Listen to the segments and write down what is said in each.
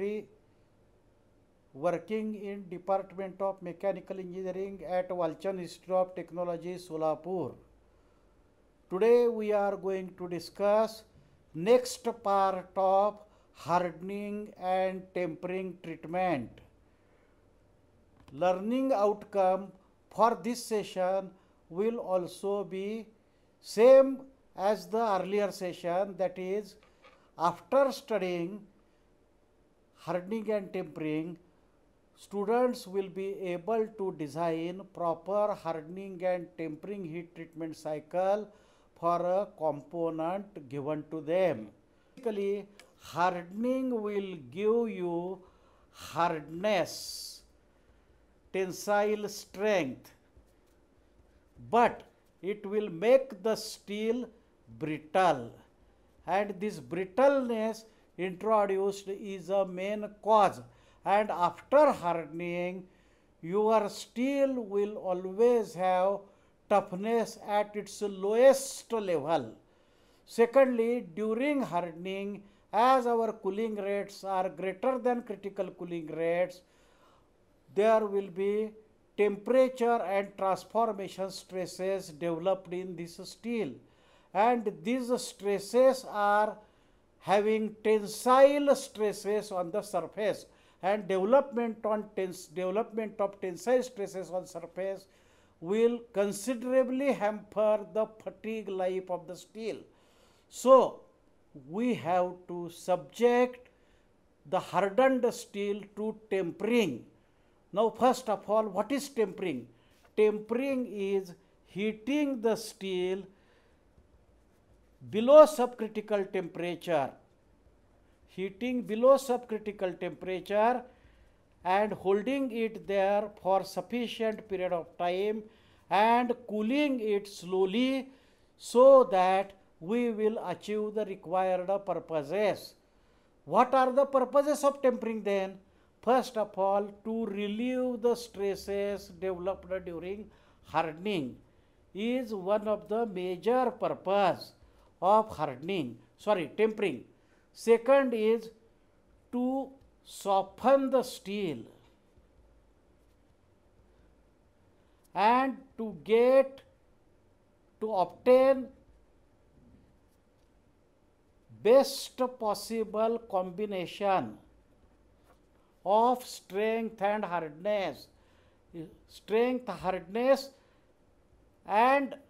Chaudhary, working in Department of Mechanical Engineering at Walchand Institute of Technology, Solapur. Today we are going to discuss next part of hardening and tempering treatment. Learning outcome for this session will also be same as the earlier session, that is, after studying hardening and tempering, students will be able to design proper hardening and tempering heat treatment cycle for a component given to them. Basically, hardening will give you hardness, tensile strength, but it will make the steel brittle, and this brittleness introduced is a main cause, and after hardening your steel will always have toughness at its lowest level. Secondly, during hardening, as our cooling rates are greater than critical cooling rates, there will be temperature and transformation stresses developed in this steel, and these stresses are having tensile stresses on the surface, and development of tensile stresses on surface will considerably hamper the fatigue life of the steel. So we have to subject the hardened steel to tempering. Now, first of all, what is tempering? Tempering is heating the steel below subcritical temperature, and holding it there for sufficient period of time and cooling it slowly so that we will achieve the required purposes. What are the purposes of tempering then? First of all, to relieve the stresses developed during hardening is one of the major purpose of tempering. Second is to soften the steel and to obtain best possible combination of strength and hardness, and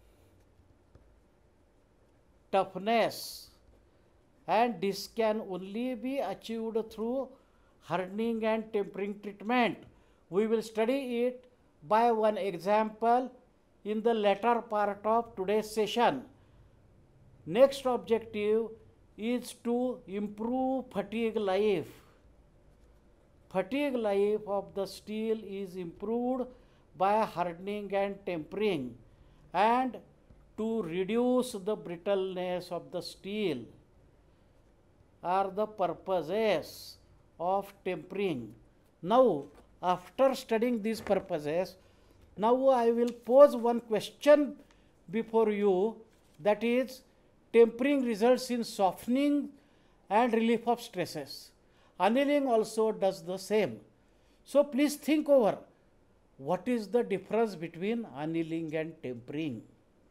toughness, and this can only be achieved through hardening and tempering treatment. We will study it by one example in the latter part of today's session. Next objective is to improve fatigue life. Fatigue life of the steel is improved by hardening and tempering, and to reduce the brittleness of the steel are the purposes of tempering. Now, after studying these purposes, now I will pose one question before you, that is, tempering results in softening and relief of stresses. Annealing also does the same. So please think over what is the difference between annealing and tempering.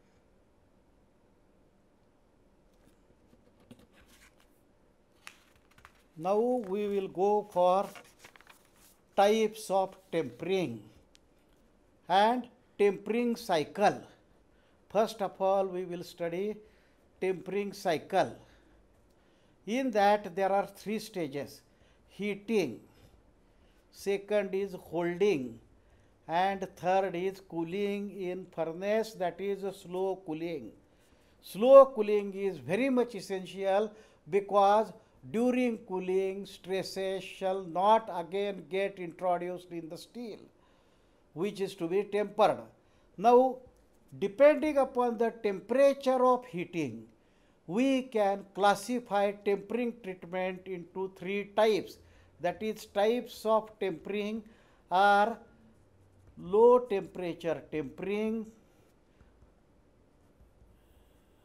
Now we will go for types of tempering and tempering cycle. First of all, we will study tempering cycle. In that there are three stages: heating, second is holding, and third is cooling in furnace, that is slow cooling. Slow cooling is very much essential because during cooling stresses shall not again get introduced in the steel, which is to be tempered. Now, depending upon the temperature of heating, we can classify tempering treatment into three types. That is, types of tempering are low temperature tempering,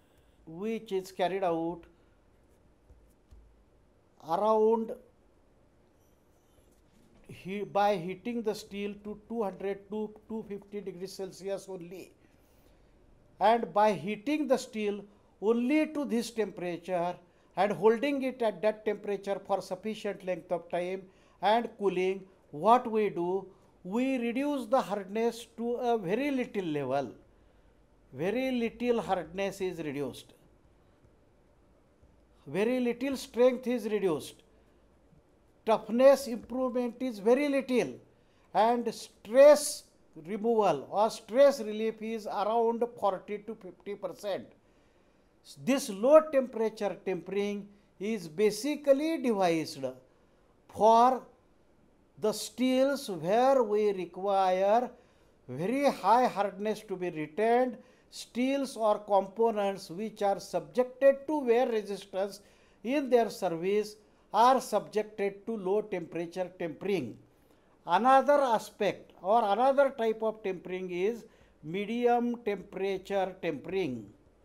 which is carried out around by heating the steel to 200 to 250 degrees Celsius only. And by heating the steel only to this temperature and holding it at that temperature for sufficient length of time and cooling, what we do, we reduce the hardness to a very little level. Very little hardness is reduced. Very little strength is reduced. Toughness improvement is very little, and stress removal or stress relief is around 40 to 50%. This low temperature tempering is basically devised for the steels where we require very high hardness to be retained, steels or components which are subjected to wear resistance in their service are subjected to low temperature tempering. Another aspect or another type of tempering is medium temperature tempering.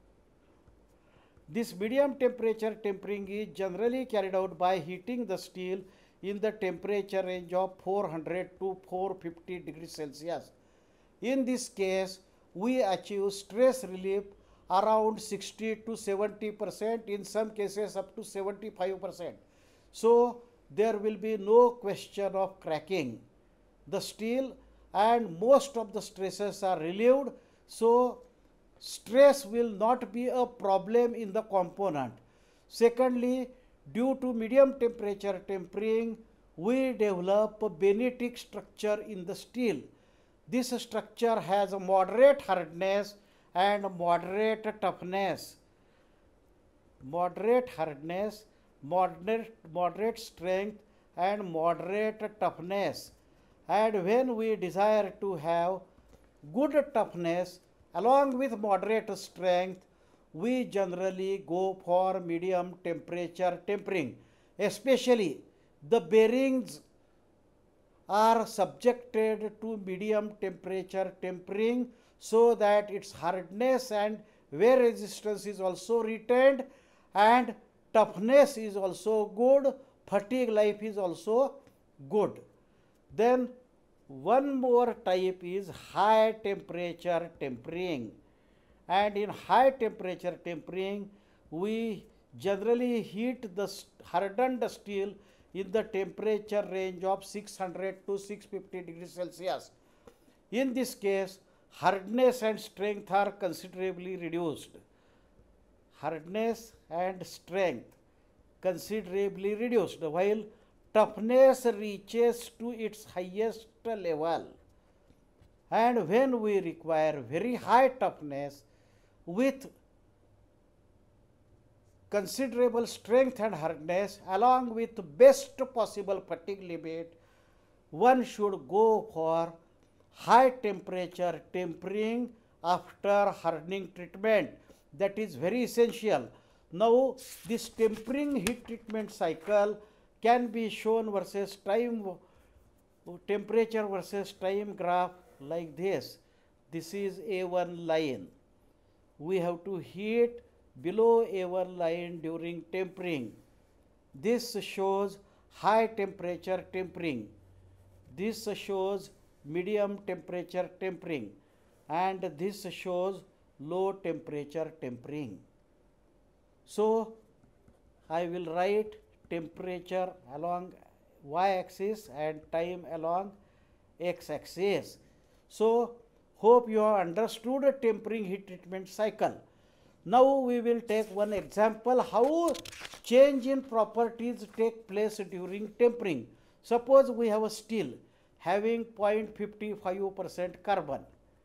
This medium temperature tempering is generally carried out by heating the steel in the temperature range of 400 to 450 degrees Celsius. In this case, we achieve stress relief around 60 to 70%, in some cases up to 75%. So there will be no question of cracking the steel, and most of the stresses are relieved. So stress will not be a problem in the component. Secondly, due to medium temperature tempering, we develop a benetic structure in the steel. This structure has a moderate hardness and moderate toughness. Moderate hardness, moderate strength and moderate toughness. And when we desire to have good toughness along with moderate strength, we generally go for medium temperature tempering. Especially the bearings are subjected to medium temperature tempering so that its hardness and wear resistance is also retained and toughness is also good, fatigue life is also good. Then one more type is high temperature tempering, and in high temperature tempering we generally heat the hardened steel in the temperature range of 600 to 650 degrees Celsius. In this case, hardness and strength are considerably reduced. Hardness and strength considerably reduced, while toughness reaches to its highest level. And when we require very high toughness with considerable strength and hardness along with best possible fatigue limit, one should go for high temperature tempering after hardening treatment. That is very essential. Now this tempering heat treatment cycle can be shown versus time, temperature versus time graph like this. This is A1 line. We have to heat below A1 line during tempering. This shows high temperature tempering. This shows medium temperature tempering, and this shows low temperature tempering. So I will write temperature along y-axis and time along x-axis. So hope you have understood a tempering heat treatment cycle. Now we will take one example how change in properties take place during tempering. Suppose we have a steel having 0.55% carbon.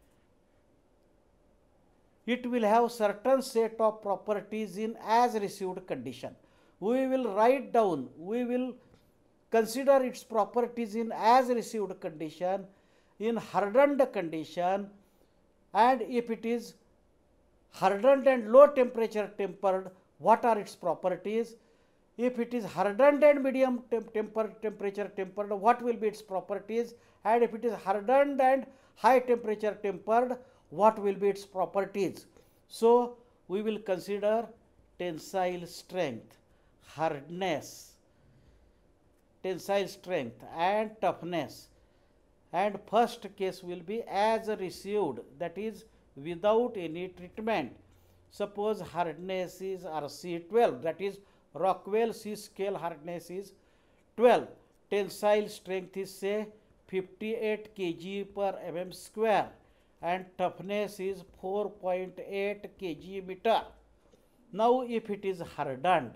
It will have certain set of properties in as received condition. We will write down, we will consider its properties in as received condition, in hardened condition, and if it is hardened and low temperature tempered, what are its properties? If it is hardened and medium temperature tempered, what will be its properties? And if it is hardened and high temperature tempered, what will be its properties? So we will consider tensile strength, hardness, tensile strength and toughness, and first case will be as received, that is without any treatment. Suppose hardness is RC12, that is Rockwell C scale hardness is 12, tensile strength is say 58 kg per mm square and toughness is 4.8 kg meter. Now if it is hardened,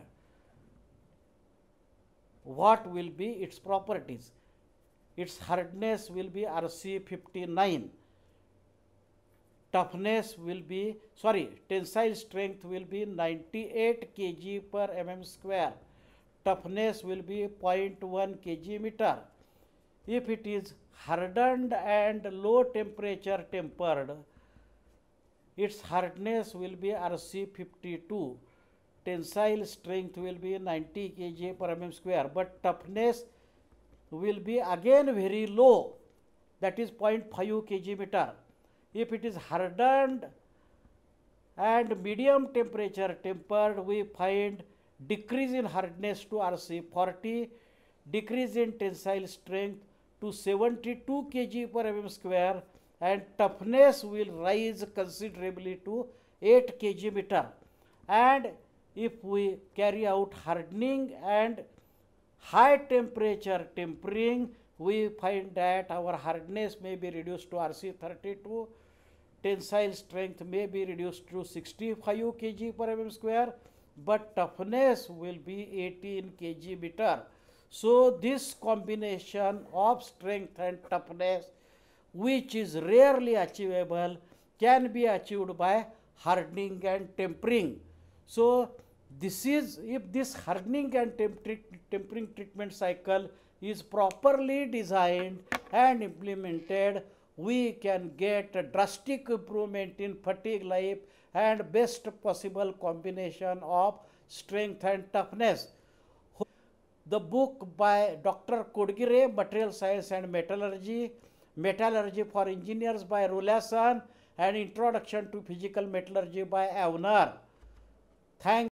what will be its properties? Its hardness will be RC59, toughness will be, tensile strength will be 98 kg per mm square, toughness will be 0.1 kg meter. If it is hardened and low temperature tempered, its hardness will be RC52, tensile strength will be 90 kg per mm square, but toughness will be again very low, that is 0.5 kg meter. If it is hardened and medium temperature tempered, we find decrease in hardness to RC40, decrease in tensile strength to 72 kg per mm square, and toughness will rise considerably to 8 kg meter. And if we carry out hardening and high temperature tempering, we find that our hardness may be reduced to RC32, tensile strength may be reduced to 65 kg per mm square, but toughness will be 18 kg meter. So this combination of strength and toughness, which is rarely achievable, can be achieved by hardening and tempering. So this is, if this hardening and tempering treatment cycle is properly designed and implemented, we can get a drastic improvement in fatigue life and best possible combination of strength and toughness. The book by Dr. Kodgire, Material Science and Metallurgy, Metallurgy for Engineers by Rolason, and Introduction to Physical Metallurgy by Avner. Thanks.